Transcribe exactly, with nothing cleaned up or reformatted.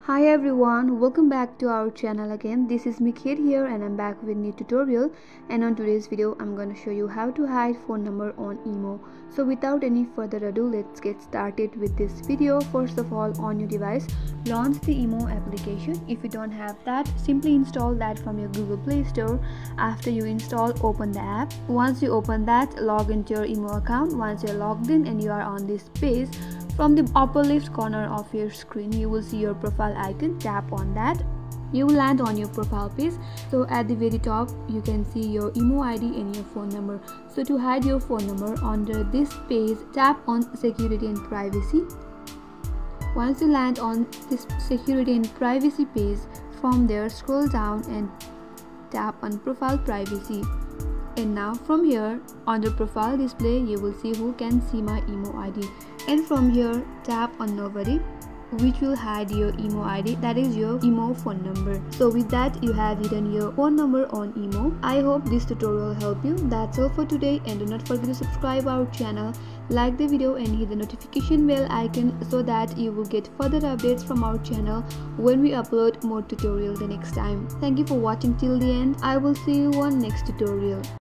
Hi everyone, welcome back to our channel again. This is Mikir here and I'm back with new tutorial, and on today's video I'm going to show you how to hide phone number on I M O. So without any further ado, let's get started with this video. First of all, on your device, launch the I M O application. If you don't have that, simply install that from your Google Play Store. After you install, open the app. Once you open that, log into your I M O account. Once you're logged in and you are on this page, from the upper left corner of your screen, you will see your profile icon. Tap on that. You will land on your profile page. So at the very top, you can see your I M O I D and your phone number. So to hide your phone number under this page, tap on Security and Privacy. Once you land on this Security and Privacy page, from there scroll down and tap on Profile Privacy. And now from here, under profile display, you will see who can see my I M O I D. And from here, tap on Nobody, which will hide your I M O I D, that is your I M O phone number. So with that, you have hidden your phone number on I M O. I hope this tutorial helped you. That's all for today, and do not forget to subscribe our channel, like the video and hit the notification bell icon so that you will get further updates from our channel when we upload more tutorials the next time. Thank you for watching till the end. I will see you on next tutorial.